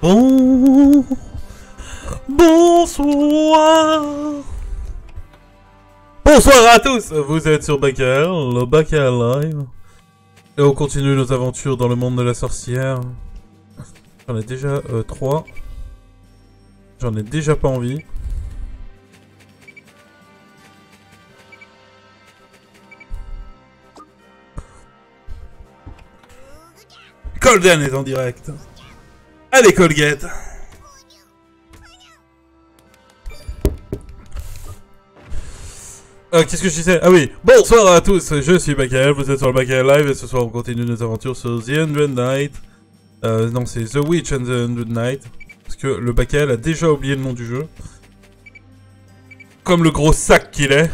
Bonsoir. Bonsoir à tous. Vous êtes sur Baccael, le Baccael Live. Et on continue nos aventures dans le monde de la sorcière. J'en ai déjà 3. J'en ai déjà pas envie. Colden est en direct. Allez Colgate. Qu'est-ce que je disais? Ah oui, bonsoir à tous, je suis Baccael, vous êtes sur le Baccael Live et ce soir on continue nos aventures sur The Hundred Night. Non, c'est The Witch and the Hundred Night. Parce que le Baccael a déjà oublié le nom du jeu. Comme le gros sac qu'il est.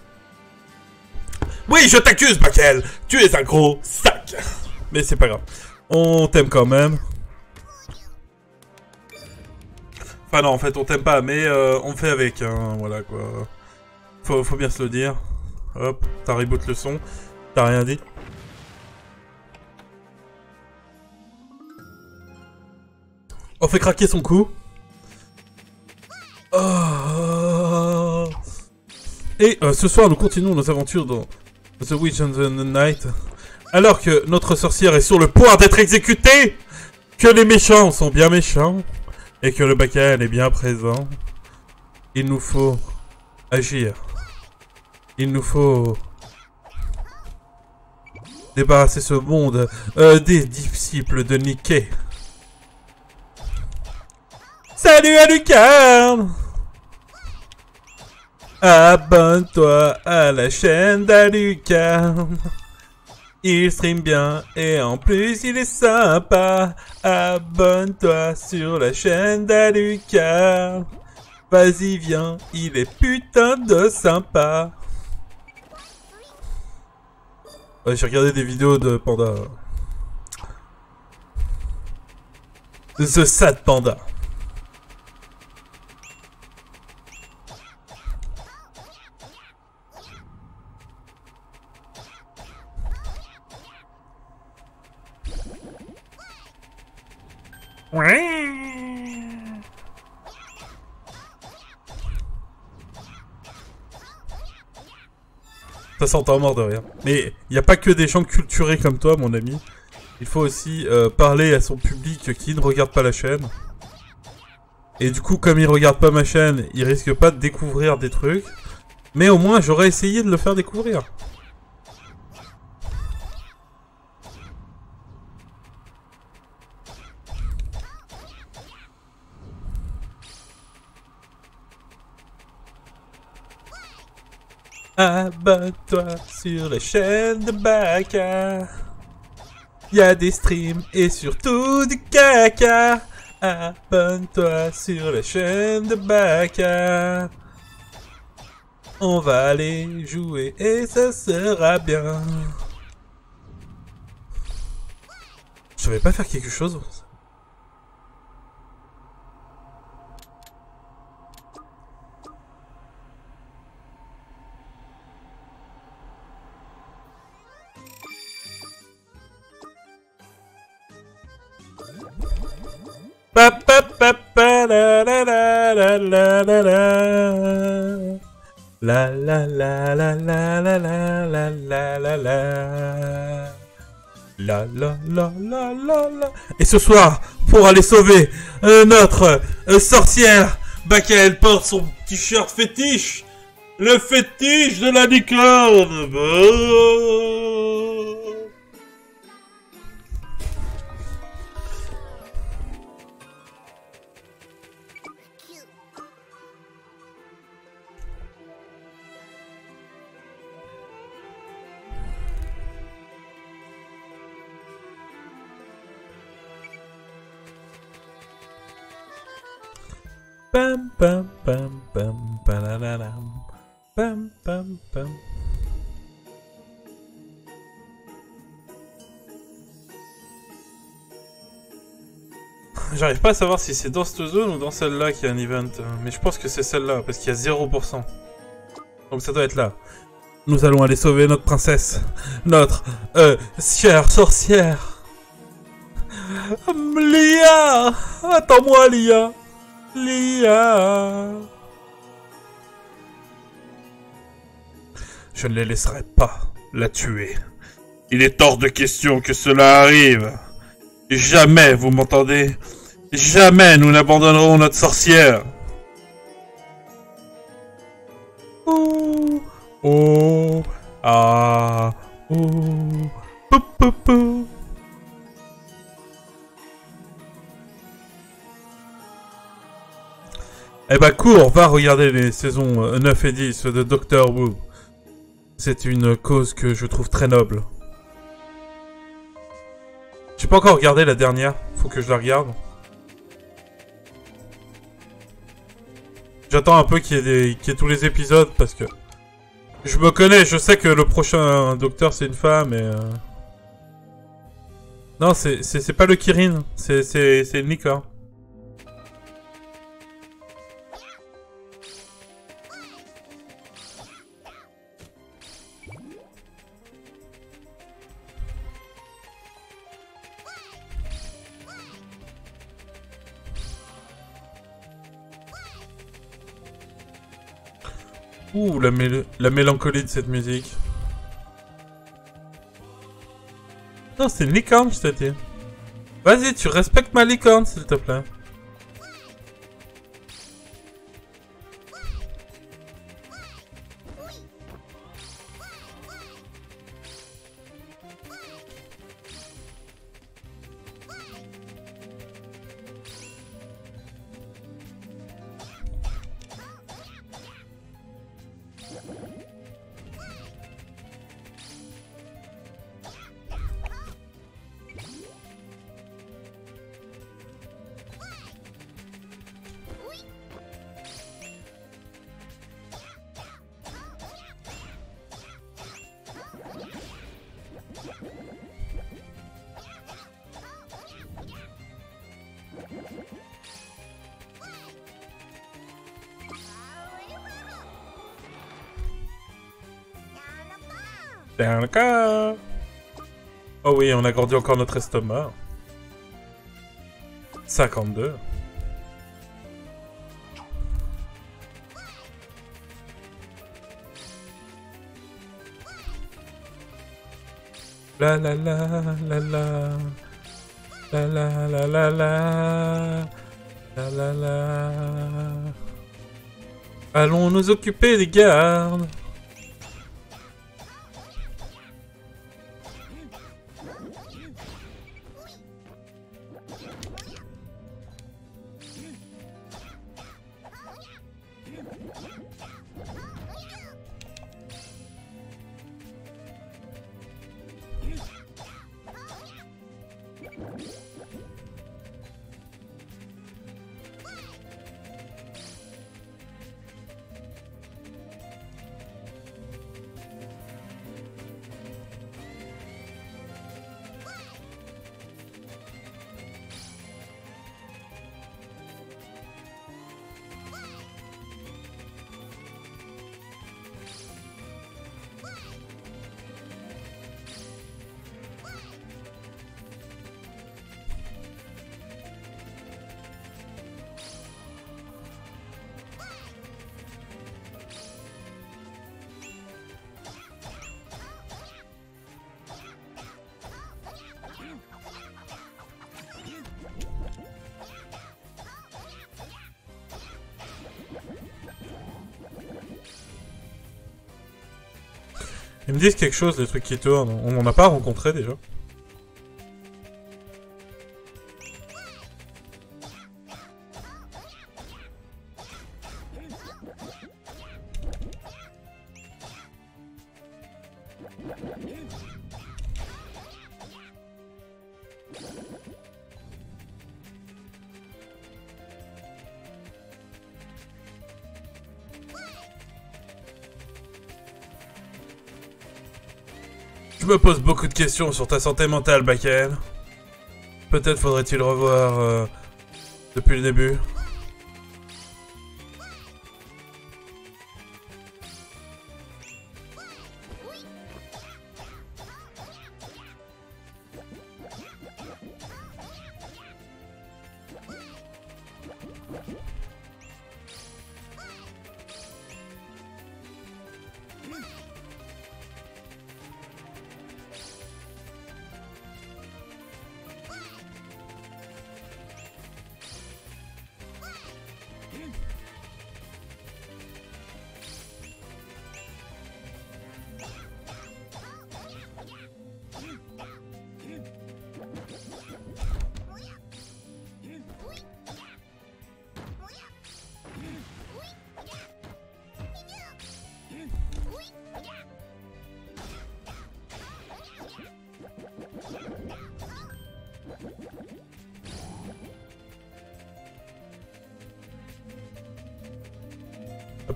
Oui, je t'accuse Baccael, tu es un gros sac. Mais c'est pas grave, on t'aime quand même. Enfin non, en fait on t'aime pas, mais on fait avec, hein, voilà quoi. Faut bien se le dire. Hop, t'as reboot le son. T'as rien dit. On fait craquer son cou. Oh. Et ce soir, nous continuons nos aventures dans The Witch and the Night. Alors que notre sorcière est sur le point d'être exécutée, que les méchants sont bien méchants, et que le Baccael est bien présent, il nous faut agir. Il nous faut débarrasser ce monde des disciples de Niké. Salut à Lucarne! Abonne-toi à la chaîne d'Alucarne. Il stream bien et en plus il est sympa. Abonne-toi sur la chaîne d'Alucarne. Vas-y viens, il est putain de sympa. Ouais, j'ai regardé des vidéos de Panda. The Sad Panda. Ouais. Ça s'entend mort de rire. Mais il n'y a pas que des gens culturés comme toi, mon ami. Il faut aussi parler à son public qui ne regarde pas la chaîne. Et du coup, comme il regarde pas ma chaîne, il risque pas de découvrir des trucs. Mais au moins, j'aurais essayé de le faire découvrir. Abonne-toi sur la chaîne de Bacca. Y'a des streams et surtout du caca. Abonne-toi sur la chaîne de Bacca. On va aller jouer et ça sera bien. Je savais pas faire quelque chose. Pa pa pa pa la la la la la la la la la la la la la la la la la la la. Et ce soir, pour aller sauver notre sorcière, Baccael porte son t-shirt fétiche, le fétiche de la licorne. Pam pam pam pam pam pam pam pam. J'arrive pas à savoir si c'est dans cette zone ou dans celle-là qu'il y a un event, mais je pense que c'est celle-là parce qu'il y a 0%. Donc ça doit être là. Nous allons aller sauver notre princesse, notre chère sorcière. Lia! Attends-moi, Lia! Lia! Je ne les laisserai pas la tuer. Il est hors de question que cela arrive. Jamais, vous m'entendez? Jamais nous n'abandonnerons notre sorcière. Ouh, oh, ah, ouh, pou, pou, pou. Eh ben cours, va regarder les saisons 9 et 10 de Doctor Who. C'est une cause que je trouve très noble. J'ai pas encore regardé la dernière, faut que je la regarde. J'attends un peu qu'il y ait tous les épisodes parce que... Je me connais, je sais que le prochain docteur c'est une femme et... Non, c'est pas le Kirin, c'est une licorne. Ouh, la mélancolie de cette musique. Non, c'est une licorne, je t'ai dit. Vas-y, tu respectes ma licorne, s'il te plaît. Oh oui, on a grandi encore notre estomac. 52. La la la la la. La la la la la. La la la. Allons nous occuper des gardes. Ils me disent quelque chose, les trucs qui tournent. On n'en a pas rencontré déjà. Je me pose beaucoup de questions sur ta santé mentale, Baken. Peut-être faudrait-il revoir depuis le début.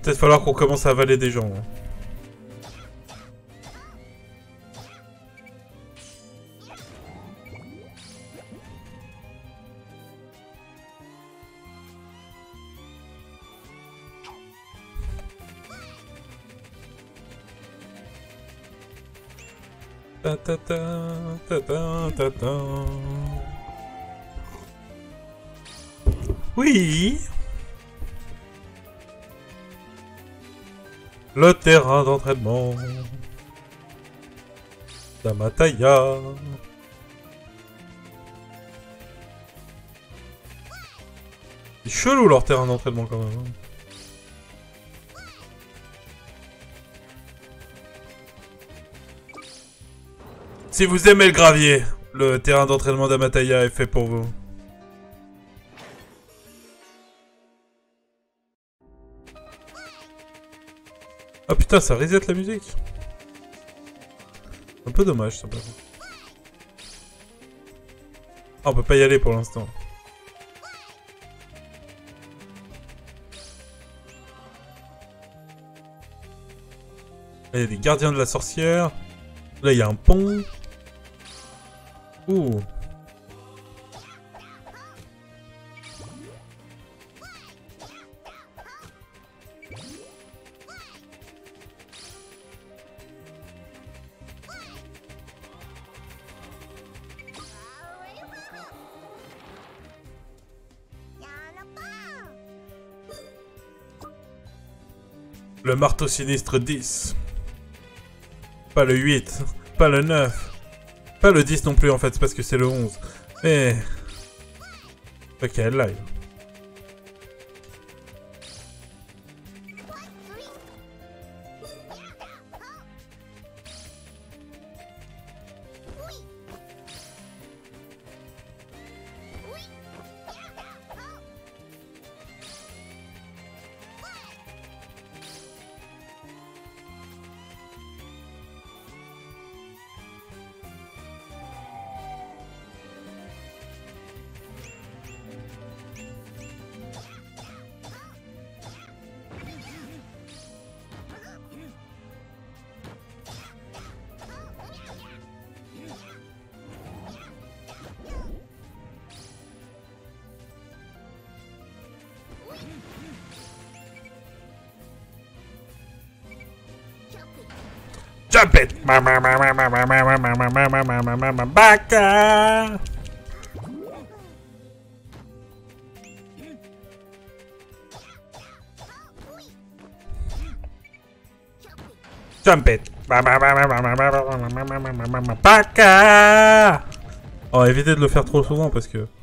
Va peut-être falloir qu'on commence à avaler des gens. Hein. Ta ta ta ta ta ta ta. Oui. Le terrain d'entraînement d'Amataya. C'est chelou leur terrain d'entraînement quand même. Hein. Si vous aimez le gravier, le terrain d'entraînement d'Amataya est fait pour vous. Ah putain, ça reset la musique. Un peu dommage ça par contre. Ah, on peut pas y aller pour l'instant. Là, il y a des gardiens de la sorcière. Là, il y a un pont. Ouh. Le marteau sinistre 10. Pas le 8. Pas le 9. Pas le 10 non plus en fait, c'est parce que c'est le 11. Mais... Ok, live. Jump it! Baka! Jump it! Baka! Oh, évitez de le faire trop souvent parce que...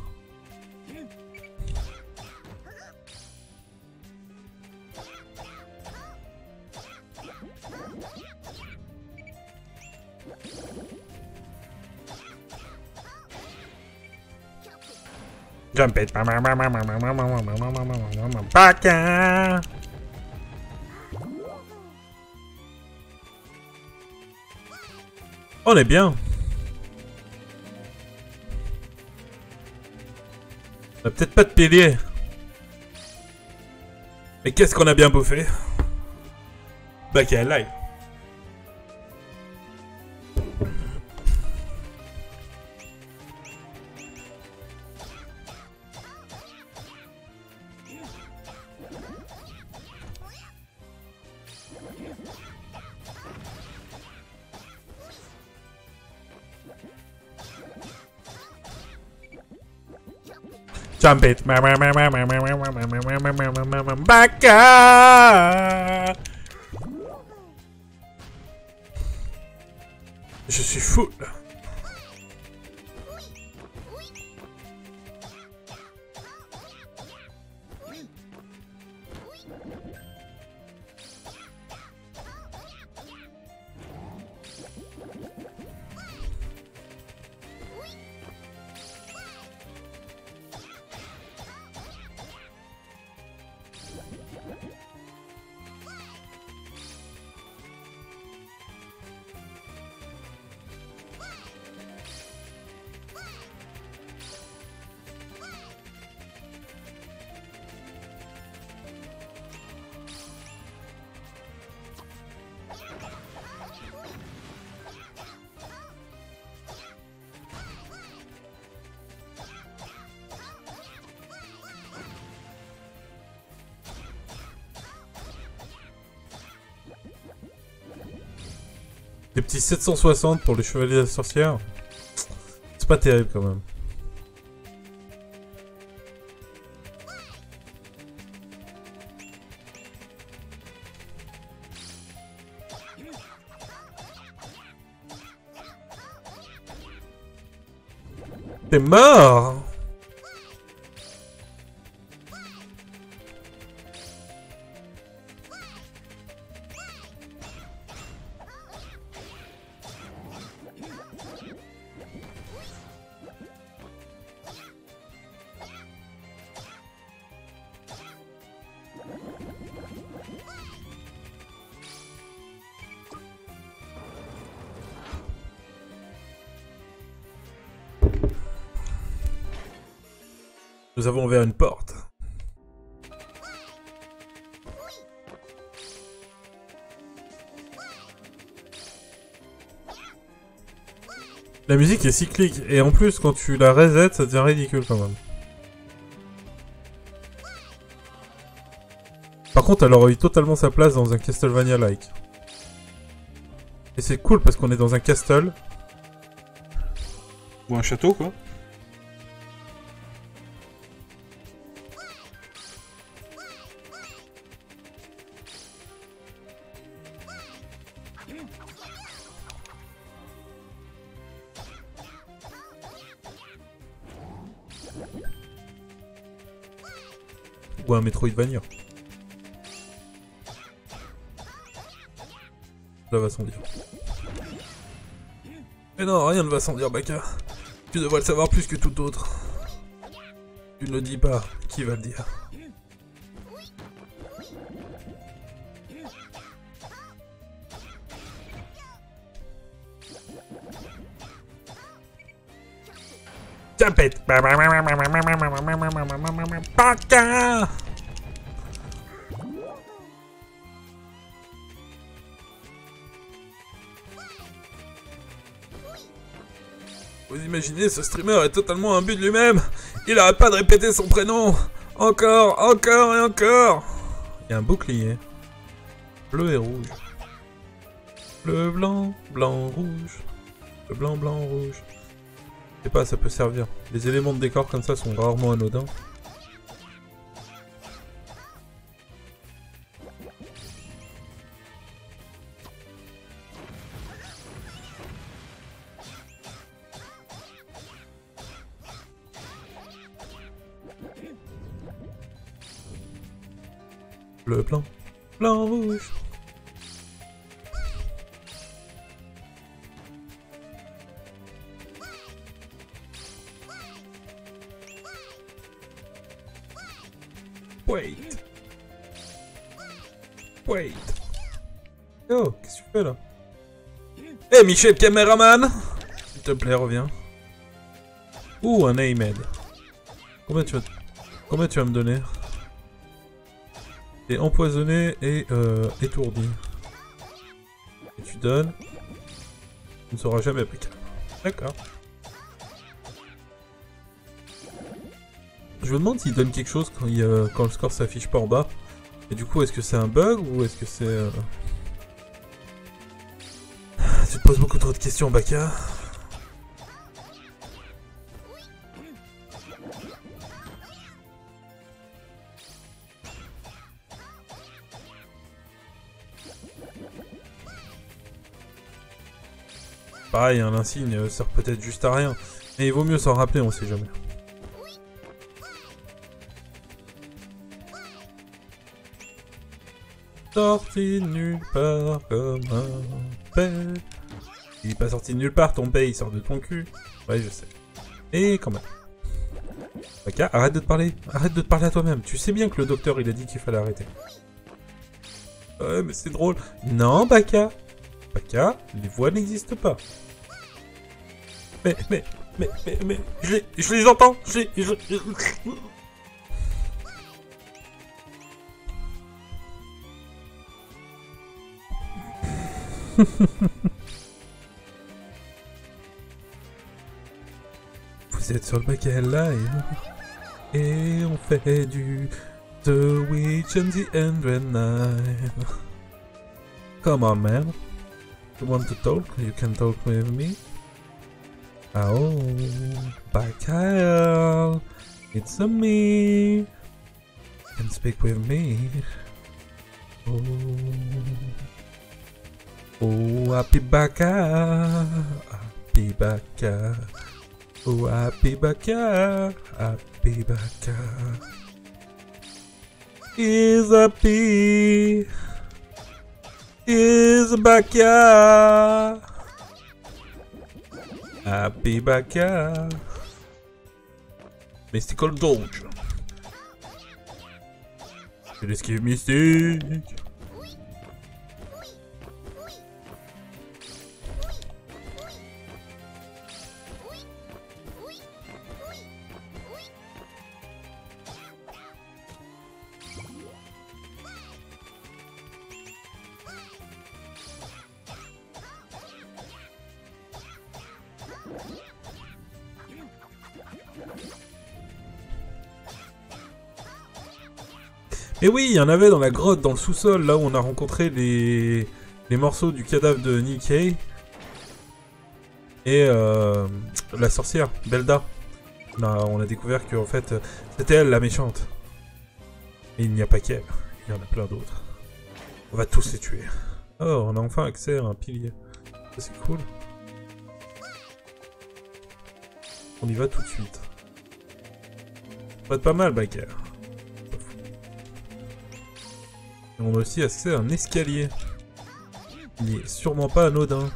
Jump it. Baka. On est bien. On a peut-être pas de pilier. Mais qu'est-ce qu'on a bien bouffé? Baka live. Jump it. Baka. Je suis fou là. Des petits 760 pour les chevaliers de la sorcière. C'est pas terrible quand même. T'es mort! Nous avons ouvert une porte. La musique est cyclique, et en plus, quand tu la reset, ça devient ridicule quand même. Par contre, elle aurait eu totalement sa place dans un Castlevania-like. Et c'est cool parce qu'on est dans un castle. Ou un château, quoi. Ou un Metroidvania. Ça va sans dire. Mais non, rien ne va sans dire, Baka. Tu devrais le savoir plus que tout autre. Tu ne le dis pas, qui va le dire? Tapette. Baka. Vous imaginez, ce streamer est totalement imbu de lui-même. Il arrête pas de répéter son prénom. Encore, encore et encore. Il y a un bouclier. Bleu et rouge. Bleu, blanc, blanc, rouge. Le blanc, blanc, rouge. Je sais pas, ça peut servir. Les éléments de décor comme ça sont rarement anodins. Bleu, blanc, blanc, rouge. Wait. Wait. Oh, qu'est-ce que tu fais là? Eh hey, Michel caméraman, s'il te plaît, reviens. Ouh, un Aymed. Combien tu vas me donner? Et empoisonné et étourdi. Et tu donnes. Tu ne sauras jamais après. D'accord. Je me demande s'il donne quelque chose quand, quand le score s'affiche pas en bas. Et du coup, est-ce que c'est un bug ou est-ce que c'est... Tu te poses beaucoup trop de questions, Baka. Pareil, un insigne sert peut-être juste à rien. Mais il vaut mieux s'en rappeler, on sait jamais. Sorti de nulle part comme un père. Il est pas sorti de nulle part, ton père, il sort de ton cul. Ouais, je sais. Et quand même. Baka, arrête de te parler. Arrête de te parler à toi-même. Tu sais bien que le docteur, il a dit qu'il fallait arrêter. Ouais, mais c'est drôle. Non, Baka. Baka, les voix n'existent pas. Mais, je les entends. Vous êtes sur le Baka Live. Et on fait du The Witch and the Endred Knight. Come on, man. You want to talk? You can talk with me. Oh, Bacchal, it's a me. You can speak with me. Oh, oh, happy Bacchal, happy Bacchal. Oh, happy Bacchal, happy Bacchal. Is happy. Is Bacchal. Happy Bacchal. Mystical Dodge. C'est l'esquive mystique. Et oui, il y en avait dans la grotte, dans le sous-sol, là où on a rencontré les morceaux du cadavre de Nikkei. Et la sorcière, Belda. On a découvert que en fait, c'était elle la méchante. Et il n'y a pas qu'elle, il y en a plein d'autres. On va tous les tuer. Oh, on a enfin accès à un pilier. Ça c'est cool. On y va tout de suite. Ça va être pas mal, Baker. Et on a aussi accès à un escalier. Il n'est sûrement pas anodin.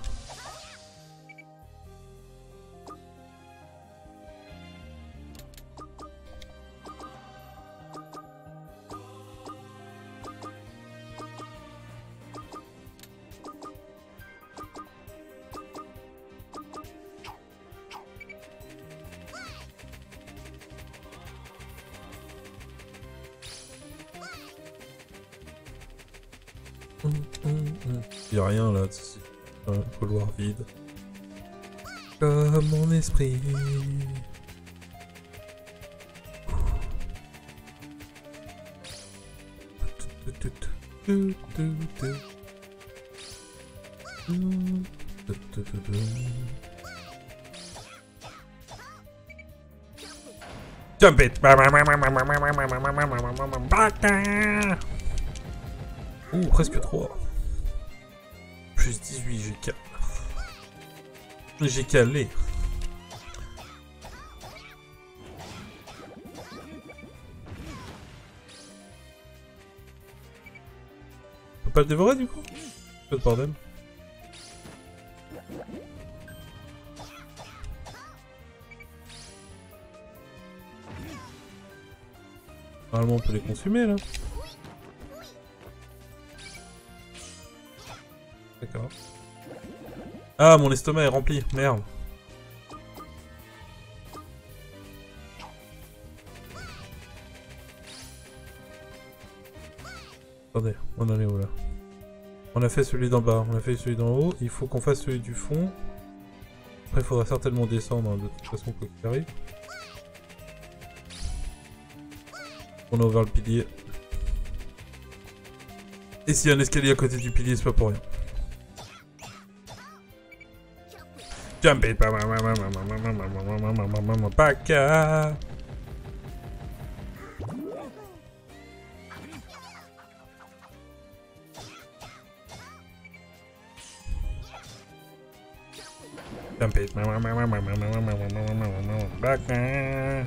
Y'a rien là, c'est un couloir vide. Comme mon esprit. Jump it! Ouh, presque 3. Plus 18 GK. J'ai calé. On peut pas le dévorer du coup? Pas de bordel. Normalement on peut les consumer là. D'accord. Ah, mon estomac est rempli, merde. Attendez, on en est où là? On a fait celui d'en bas, on a fait celui d'en haut, il faut qu'on fasse celui du fond. Après il faudra certainement descendre hein, de toute façon quoi qu'il arrive. On a ouvert le pilier. Et s'il y a un escalier à côté du pilier, c'est pas pour rien. Jump it, Bacchal. Jump it, Bacchal.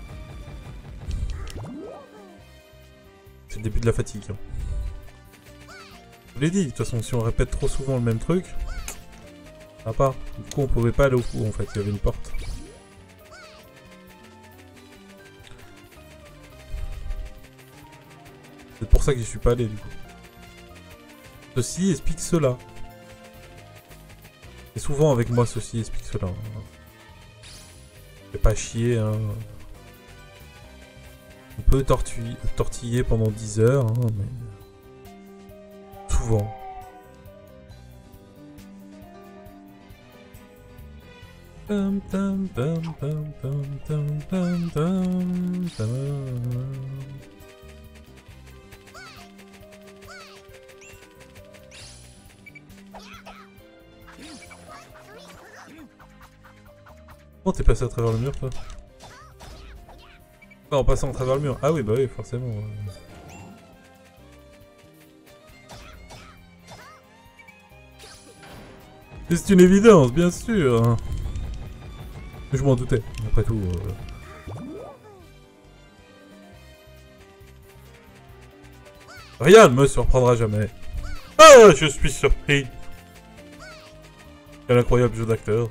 C'est le début de la fatigue. Hein. Je vous l'ai dit, de toute façon, si on répète trop souvent le même truc, ça va pas. Du coup, on pouvait pas aller au bout en fait, il y avait une porte. C'est pour ça que j'y suis pas allé du coup. Ceci explique cela. Et souvent avec moi, ceci explique cela. Fais pas chier, hein. On peut tortiller pendant 10 heures, hein, mais... Souvent. Comment t'es passé à travers le mur, toi? Ah, en passant à travers le mur. Ah oui, bah oui, forcément. C'est une évidence, bien sûr. Je m'en doutais, après tout. Rien ne me surprendra jamais. Ah, je suis surpris. Quel incroyable jeu d'acteur.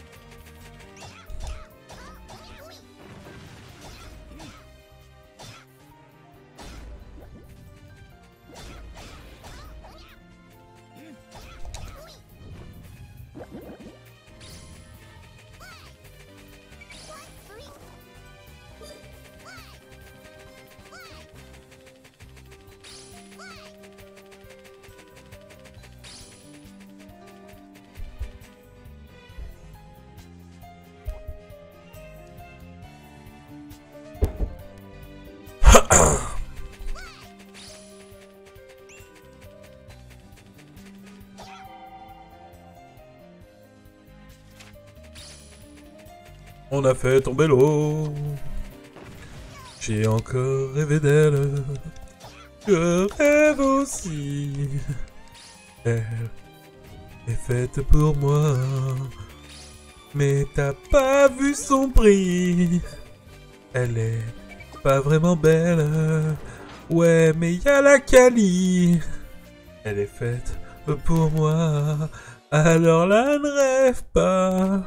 On a fait tomber l'eau. J'ai encore rêvé d'elle. Je rêve aussi. Elle est faite pour moi. Mais t'as pas vu son prix. Elle est pas vraiment belle. Ouais, mais y a la Kali. Elle est faite pour moi. Alors là, ne rêve pas.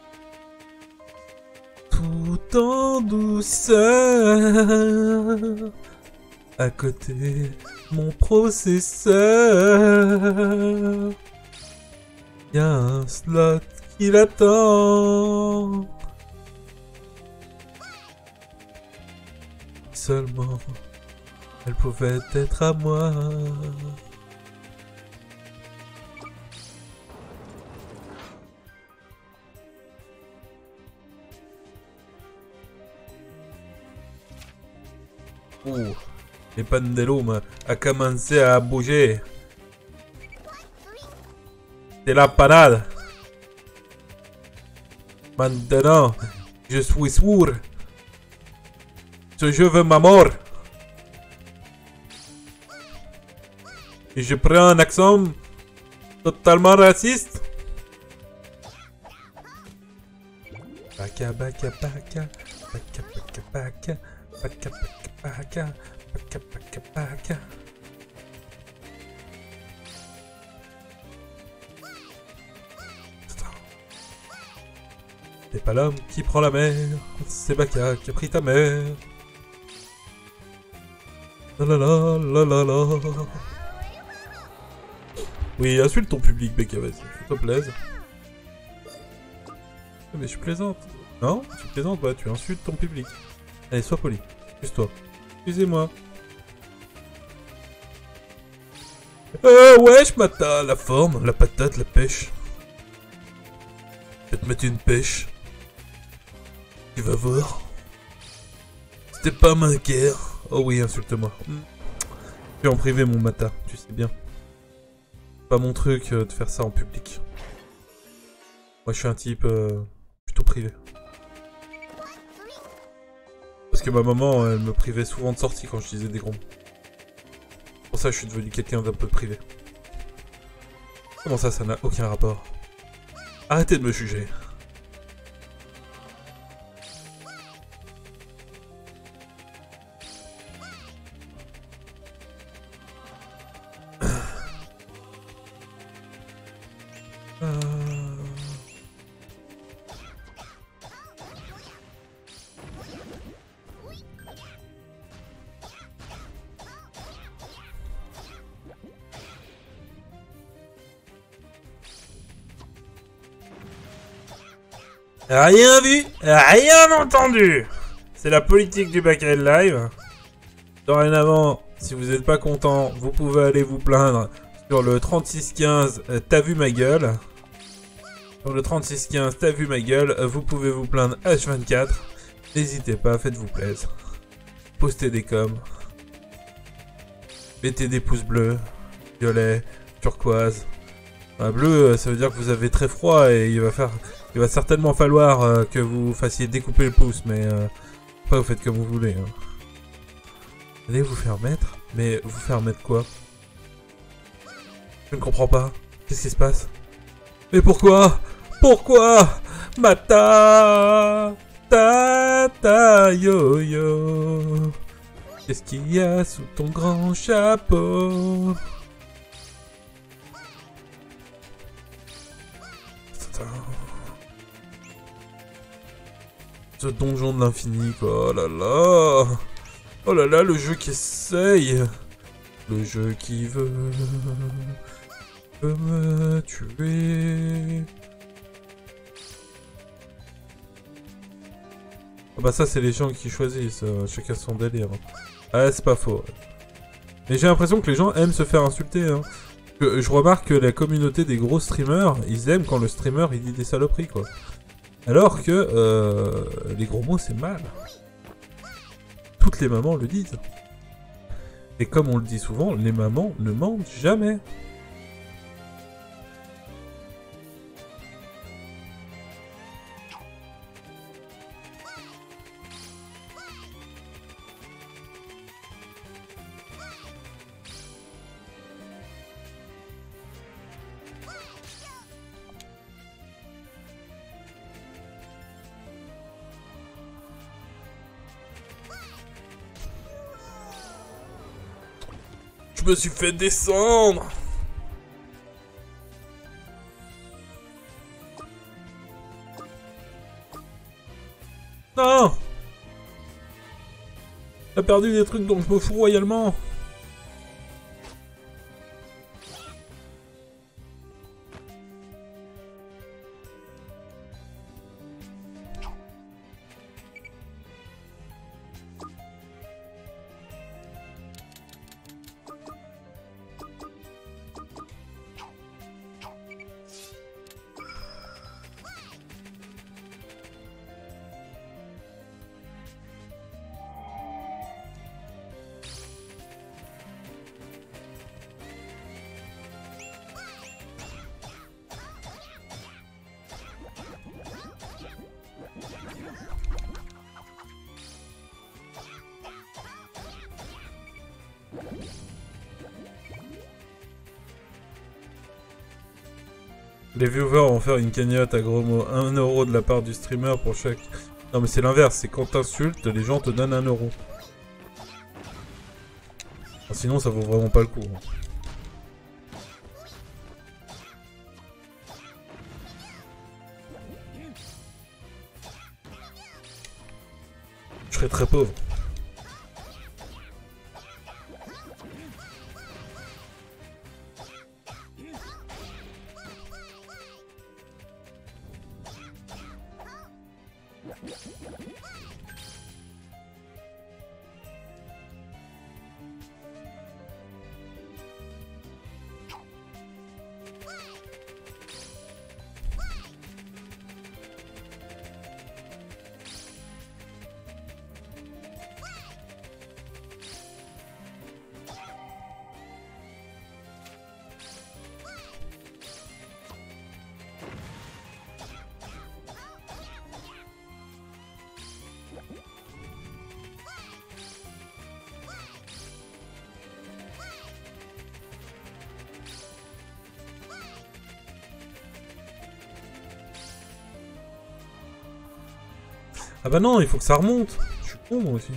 Tout en douceur. À côté, mon processeur. Y'a un slot qui l'attend. Seulement, elle pouvait être à moi. Oh, les pendulums a commencé à bouger. C'est la panade. Maintenant, je suis sourd. Ce jeu veut ma mort. Et je prends un accent totalement raciste. Baka baka baka baka baka baka baka baka baka baka baka. C'est pas l'homme qui prend la mer, c'est Baka qui a pris ta mère. La la la la la la. Oui, insulte ton public, Baka, vas-y, fais-toi plaisir. Mais je plaisante. Non, tu plaisantes, bah tu insultes ton public. Allez, sois poli. Excuse-toi. Excusez-moi. Wesh, Mata, la forme, la patate, la pêche. Je vais te mettre une pêche. Tu vas voir. C'était pas ma guerre. Oh oui, insulte-moi. Je suis en privé, mon Mata, tu sais bien. Pas mon truc de faire ça en public. Moi, je suis un type plutôt privé. Parce que ma maman, elle me privait souvent de sortie quand je disais des gros mots. Pour ça, je suis devenu quelqu'un d'un peu privé. Comment ça, ça n'a aucun rapport? Arrêtez de me juger. Rien vu, rien entendu. C'est la politique du Backend Live. Dorénavant, si vous n'êtes pas content, vous pouvez aller vous plaindre sur le 3615 T'as vu ma gueule. Sur le 3615 T'as vu ma gueule, vous pouvez vous plaindre H24. N'hésitez pas, faites-vous plaisir. Postez des coms. Mettez des pouces bleus, violets, turquoise. Un bleu, ça veut dire que vous avez très froid et il va certainement falloir que vous fassiez découper le pouce, mais après vous faites comme vous voulez. Hein. Allez vous faire mettre? Mais vous faire mettre quoi? Je ne comprends pas. Qu'est-ce qui se passe? Mais pourquoi? Pourquoi? Mata ta yo yo. Qu'est-ce qu'il y a sous ton grand chapeau? Ce donjon de l'infini, quoi. Oh là là. Oh là là, le jeu qui essaye. Le jeu qui veut me tuer. Ah bah ça, c'est les gens qui choisissent. Chacun son délire. Ah, c'est pas faux. Mais j'ai l'impression que les gens aiment se faire insulter. Hein. Je remarque que la communauté des gros streamers, ils aiment quand le streamer il dit des saloperies, quoi. Alors que les gros mots, c'est mal. Toutes les mamans le disent. Et comme on le dit souvent, les mamans ne mentent jamais. Je me suis fait descendre. Non. J'ai perdu des trucs dont je me fous royalement. Les viewers vont faire une cagnotte à gros mots. 1 euro de la part du streamer pour chaque... Non mais c'est l'inverse, c'est quand t'insultes, les gens te donnent 1 euro. Sinon ça vaut vraiment pas le coup. Je serais très pauvre. Ah bah non, il faut que ça remonte. Je suis con moi aussi.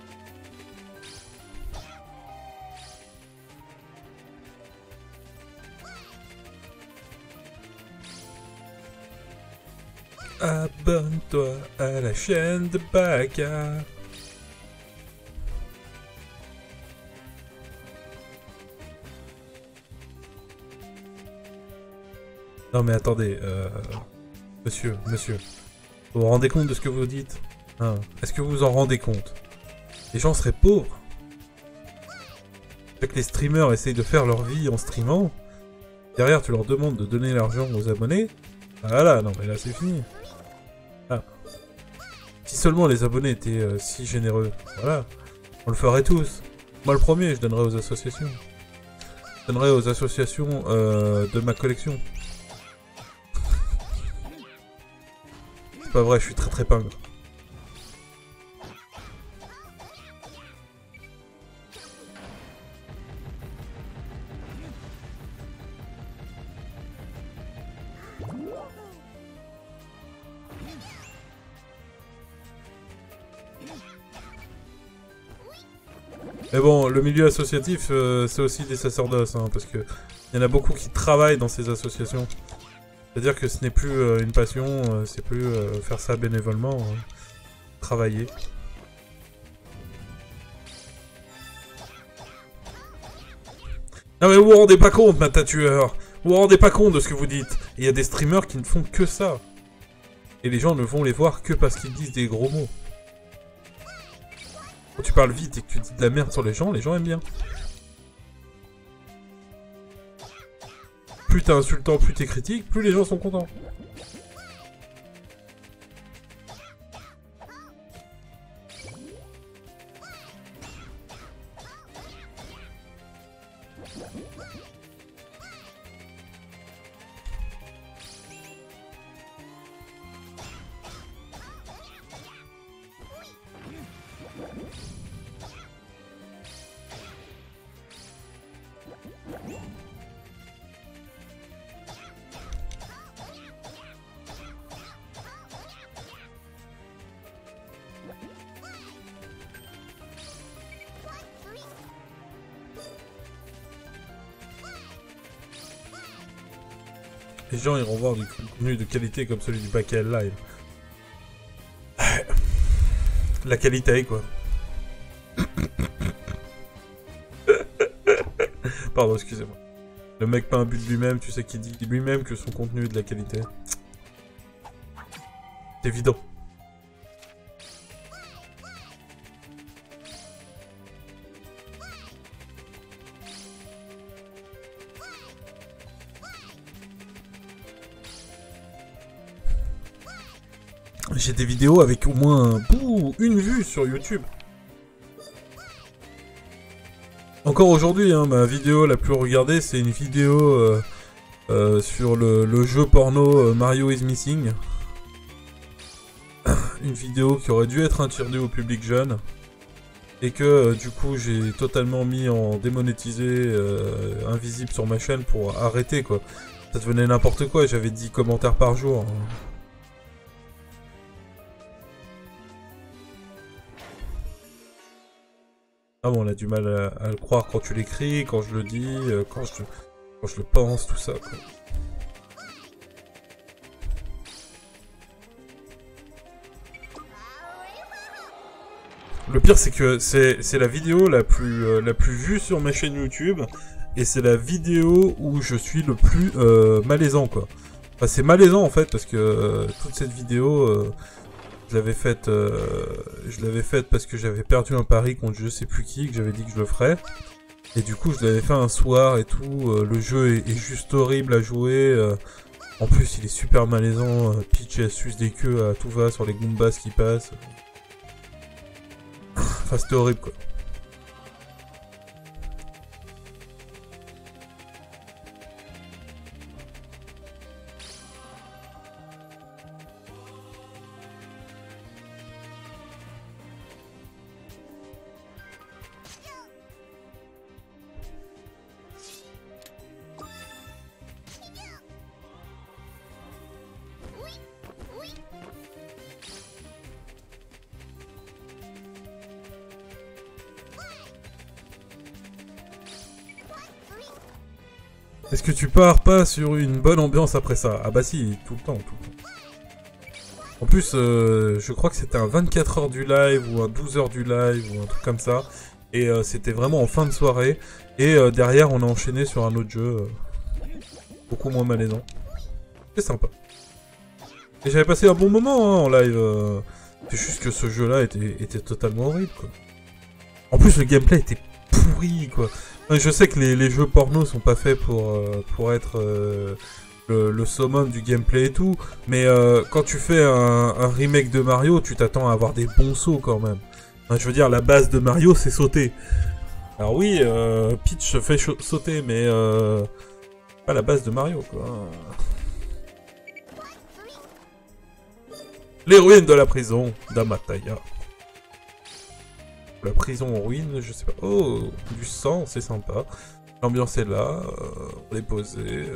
Abonne-toi à la chaîne de Baka. Non mais attendez, monsieur. Vous vous rendez compte de ce que vous dites, hein? Est-ce que vous vous en rendez compte? Les gens seraient pauvres. Fait que les streamers essayent de faire leur vie en streamant. Derrière, tu leur demandes de donner l'argent aux abonnés. Ah voilà, non mais là c'est fini. Ah. Si seulement les abonnés étaient si généreux, voilà. On le ferait tous. Moi le premier, je donnerais aux associations. Je donnerais aux associations de ma collection. pas vrai, je suis très très pingre. Mais bon, le milieu associatif, c'est aussi des sacerdoces, hein, parce que il y en a beaucoup qui travaillent dans ces associations. C'est-à-dire que ce n'est plus une passion, c'est plus faire ça bénévolement, travailler. Non mais vous vous rendez pas compte, ma tatueur. Vous vous rendez pas compte de ce que vous dites. Il y a des streamers qui ne font que ça. Et les gens ne vont les voir que parce qu'ils disent des gros mots. Quand tu parles vite et que tu dis de la merde sur les gens aiment bien. Plus t'es insultant, plus t'es critique, plus les gens sont contents. Les gens iront voir du contenu de qualité comme celui du Bakel Live. La qualité, quoi. Pardon, excusez-moi. Le mec pas un but de lui-même, tu sais qu'il dit lui-même que son contenu est de la qualité. C'est évident. J'ai des vidéos avec au moins une vue sur YouTube. Encore aujourd'hui, hein, ma vidéo la plus regardée, c'est une vidéo sur le jeu porno Mario is Missing. Une vidéo qui aurait dû être interdite au public jeune. Et que du coup j'ai totalement mis en démonétisé invisible sur ma chaîne pour arrêter quoi. Ça devenait n'importe quoi, j'avais 10 commentaires par jour. Ah bon, on a du mal à le croire quand tu l'écris, quand je le dis, quand je le pense, tout ça, quoi. Le pire, c'est que c'est la vidéo la plus vue sur ma chaîne YouTube, et c'est la vidéo où je suis le plus malaisant, quoi. Enfin, c'est malaisant, en fait, parce que toute cette vidéo... je l'avais faite parce que j'avais perdu un pari contre je sais plus qui, que j'avais dit que je le ferais. Et du coup, je l'avais fait un soir et tout. Le jeu est juste horrible à jouer. En plus, il est super malaisant. Peach, elle suce des queues à tout va sur les Goombas qui passent. Enfin, c'était horrible, quoi. Est-ce que tu pars pas sur une bonne ambiance après ça? Ah bah si, tout le temps, tout le temps. En plus, je crois que c'était un 24 heures du live, ou un 12 heures du live, ou un truc comme ça. Et c'était vraiment en fin de soirée. Et derrière, on a enchaîné sur un autre jeu. Beaucoup moins malaisant. C'est sympa. Et j'avais passé un bon moment hein, en live. C'est juste que ce jeu-là était totalement horrible, quoi. En plus, le gameplay était pourri, quoi. Je sais que les jeux porno sont pas faits pour être le summum du gameplay et tout, mais quand tu fais un remake de Mario, tu t'attends à avoir des bons sauts quand même. Enfin, je veux dire, la base de Mario, c'est sauter. Alors oui, Peach se fait sauter, mais pas la base de Mario, quoi. Les ruines de la prison d'Amataya. La prison en ruine, je sais pas. Oh, du sang, c'est sympa. L'ambiance est là, on est posé.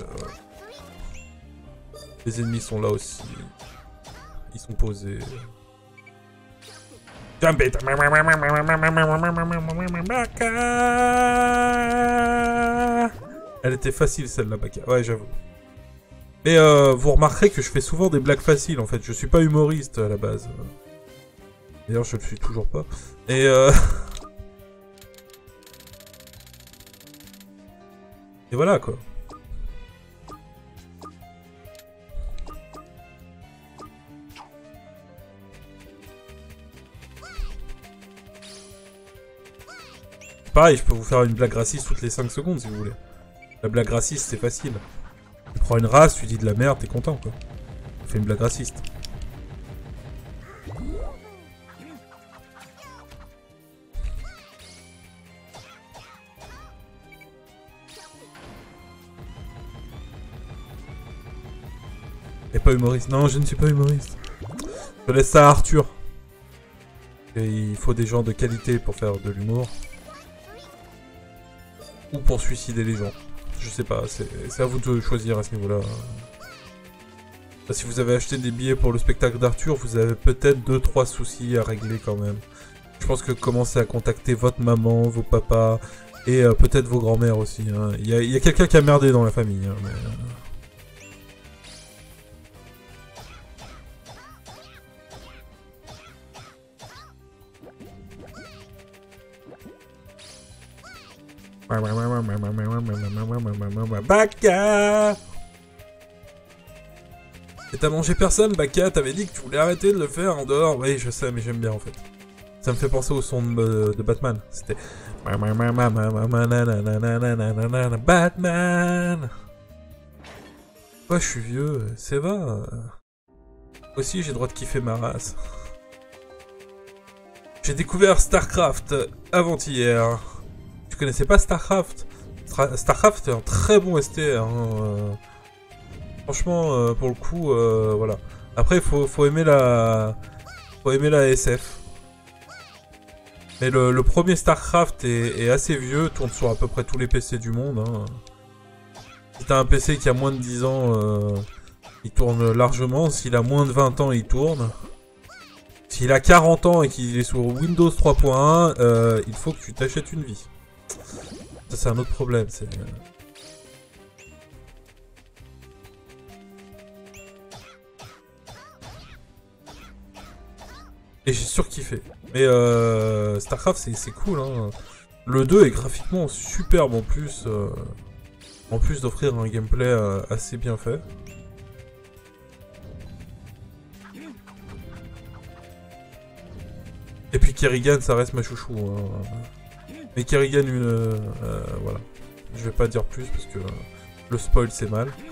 Les ennemis sont là aussi. Ils sont posés. Jump it! Elle était facile celle-là, Baka. Ouais, j'avoue. Mais vous remarquerez que je fais souvent des blagues faciles en fait. Je suis pas humoriste à la base. D'ailleurs, je le suis toujours pas. Et et voilà quoi. Pareil, je peux vous faire une blague raciste toutes les 5 secondes si vous voulez. La blague raciste, c'est facile. Tu prends une race, tu dis de la merde, t'es content quoi. Tu fais une blague raciste. Et pas humoriste. Non, je ne suis pas humoriste. Je laisse ça à Arthur. Et il faut des gens de qualité pour faire de l'humour. Ou pour suicider les gens. Je sais pas, c'est à vous de choisir à ce niveau-là. Si vous avez acheté des billets pour le spectacle d'Arthur, vous avez peut-être 2-3 soucis à régler quand même. Je pense que commencez à contacter votre maman, vos papas, et peut-être vos grands-mères aussi. Hein. Il y a quelqu'un qui a merdé dans la famille. Hein, mais... Baka! Et t'as mangé personne, Baka? T'avais dit que tu voulais arrêter de le faire en dehors. Oui, je sais, mais j'aime bien en fait. Ça me fait penser au son de Batman. C'était... Batman! Ouais, je suis vieux, c'est va. Moi aussi, j'ai le droit de kiffer ma race. J'ai découvert StarCraft avant-hier. Tu connaissais pas StarCraft? StarCraft est un très bon ST. Hein. Franchement, pour le coup, voilà. Après, faut aimer la SF. Mais le premier StarCraft est assez vieux, tourne sur à peu près tous les PC du monde. Hein. Si t'as un PC qui a moins de 10 ans, il tourne largement. S'il a moins de 20 ans, il tourne. S'il a 40 ans et qu'il est sur Windows 3.1, il faut que tu t'achètes une vie. Ça, c'est un autre problème. Et j'ai surkiffé. Mais StarCraft, c'est cool. Hein. Le 2 est graphiquement superbe en plus. En plus d'offrir un gameplay assez bien fait. Et puis Kerrigan, ça reste ma chouchou. Hein. Mais Kerrigan, voilà. Je vais pas dire plus parce que le spoil c'est mal.